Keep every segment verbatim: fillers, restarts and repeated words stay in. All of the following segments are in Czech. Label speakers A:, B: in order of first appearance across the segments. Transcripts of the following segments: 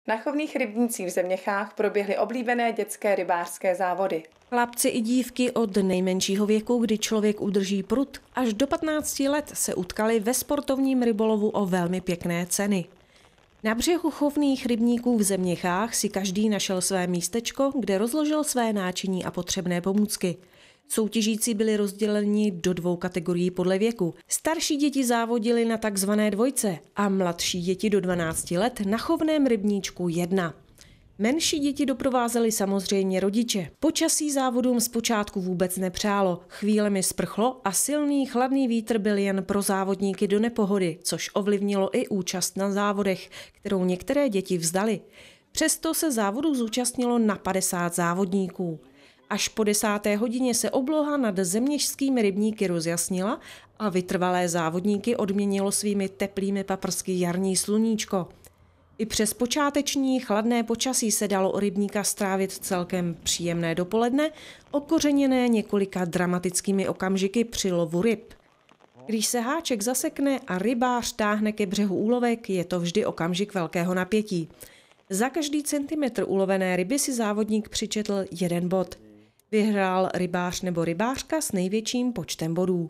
A: Na chovných rybnících v Zeměchách proběhly oblíbené dětské rybářské závody.
B: Chlapci i dívky od nejmenšího věku, kdy člověk udrží prut, až do patnácti let se utkali ve sportovním rybolovu o velmi pěkné ceny. Na břehu chovných rybníků v Zeměchách si každý našel své místečko, kde rozložil své náčiní a potřebné pomůcky. Soutěžící byli rozděleni do dvou kategorií podle věku. Starší děti závodily na takzvané dvojce a mladší děti do dvanácti let na chovném rybníčku jedna. Menší děti doprovázely samozřejmě rodiče. Počasí závodům zpočátku vůbec nepřálo, chvílemi sprchlo a silný chladný vítr byl jen pro závodníky do nepohody, což ovlivnilo i účast na závodech, kterou některé děti vzdali. Přesto se závodu zúčastnilo na padesát závodníků. Až po desáté hodině se obloha nad zeměšskými rybníky rozjasnila a vytrvalé závodníky odměnilo svými teplými paprsky jarní sluníčko. I přes počáteční chladné počasí se dalo u rybníka strávit celkem příjemné dopoledne, okořeněné několika dramatickými okamžiky při lovu ryb. Když se háček zasekne a rybář táhne ke břehu úlovek, je to vždy okamžik velkého napětí. Za každý centimetr ulovené ryby si závodník přičetl jeden bod. Vyhrál rybář nebo rybářka s největším počtem bodů.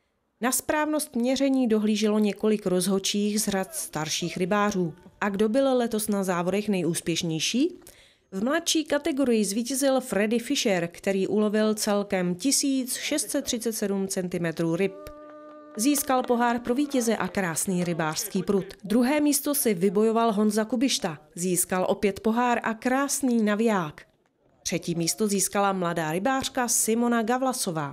B: Na správnost měření dohlíželo několik rozhodčích z řad starších rybářů. A kdo byl letos na závodech nejúspěšnější? V mladší kategorii zvítězil Freddy Fisher, který ulovil celkem tisíc šest set třicet sedm centimetrů ryb. Získal pohár pro vítěze a krásný rybářský prut. Druhé místo si vybojoval Honza Kubišta. Získal opět pohár a krásný naviják. Třetí místo získala mladá rybářka Simona Gavlasová.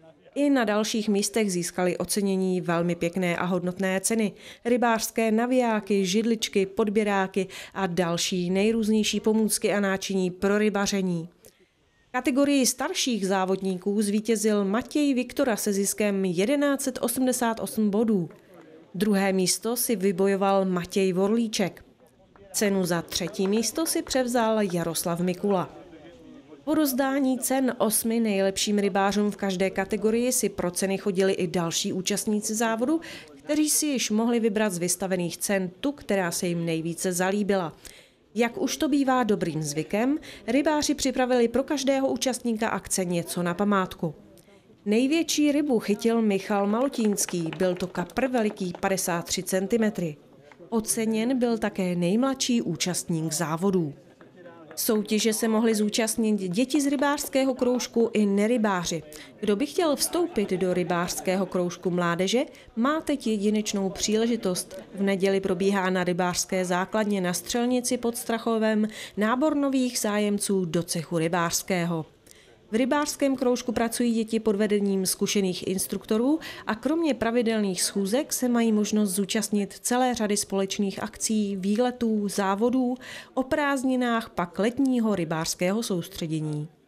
B: I na dalších místech získali ocenění velmi pěkné a hodnotné ceny. Rybářské navijáky, židličky, podběráky a další nejrůznější pomůcky a náčiní pro rybaření. Kategorii starších závodníků zvítězil Matěj Viktora se ziskem tisíc sto osmdesát osm bodů. Druhé místo si vybojoval Matěj Vorlíček. Cenu za třetí místo si převzal Jaroslav Mikula. Po rozdání cen osmi nejlepším rybářům v každé kategorii si pro ceny chodili i další účastníci závodu, kteří si již mohli vybrat z vystavených cen tu, která se jim nejvíce zalíbila. Jak už to bývá dobrým zvykem, rybáři připravili pro každého účastníka akce něco na památku. Největší rybu chytil Michal Malotínský, byl to kapr veliký padesát tři centimetrů. Oceněn byl také nejmladší účastník závodů. Soutěže se mohly zúčastnit děti z rybářského kroužku i nerybáři. Kdo by chtěl vstoupit do rybářského kroužku mládeže, má teď jedinečnou příležitost. V neděli probíhá na rybářské základně na Střelnici pod Strachovem nábor nových zájemců do cechu rybářského. V rybářském kroužku pracují děti pod vedením zkušených instruktorů a kromě pravidelných schůzek se mají možnost zúčastnit celé řady společných akcí, výletů, závodů, o prázdninách pak letního rybářského soustředění.